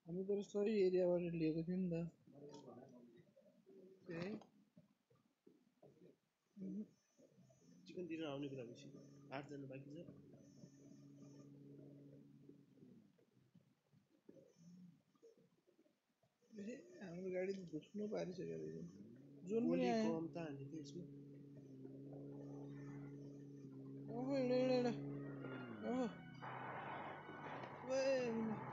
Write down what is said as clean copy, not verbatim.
हामी तर सही एरियाबाट लिएको थियो नि त त्यही चिकन दिन आउने कुरा भएपछि 8 जना बाँकी छ हाम्रो गाडी त घुस्नु पारिसकेको रहेछ जोन पनि गोली आयो बम त हान्ने थियो यसमा ओहो एउटा एउटा ओहो ओए